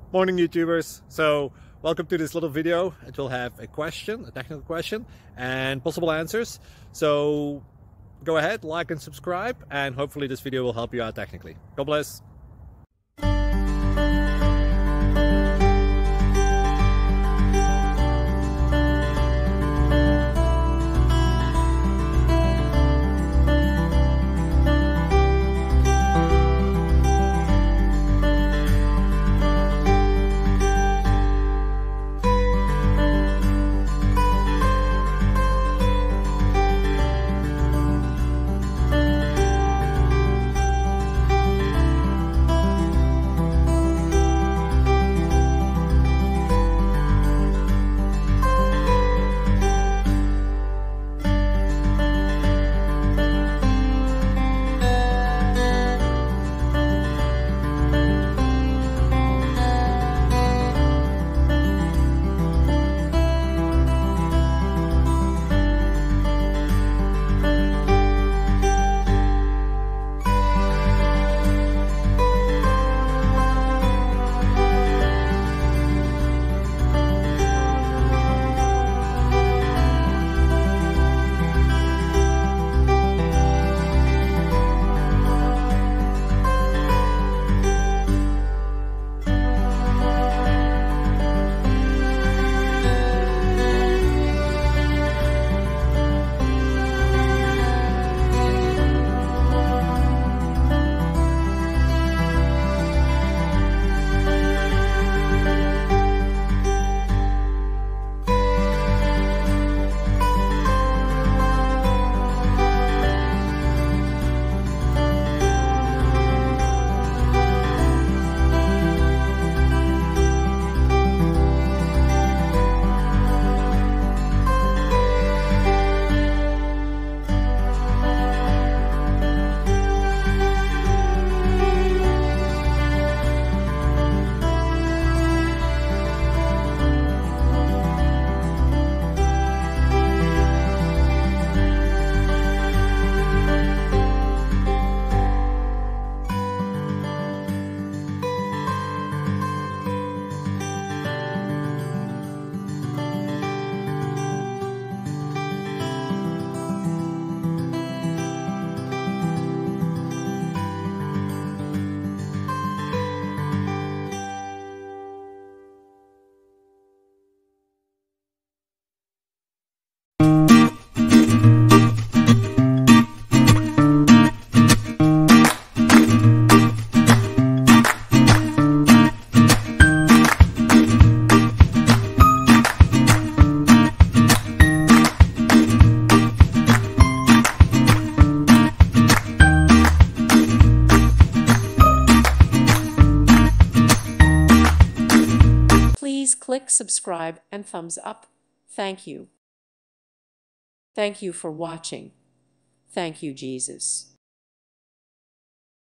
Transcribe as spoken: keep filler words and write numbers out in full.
Morning YouTubers. So welcome to this little video. It will have a question, a technical question, and possible answers. So go ahead, like and subscribe, and hopefully this video will help you out technically. God bless. Please click subscribe and thumbs up. Thank you. Thank you for watching. Thank you, Jesus.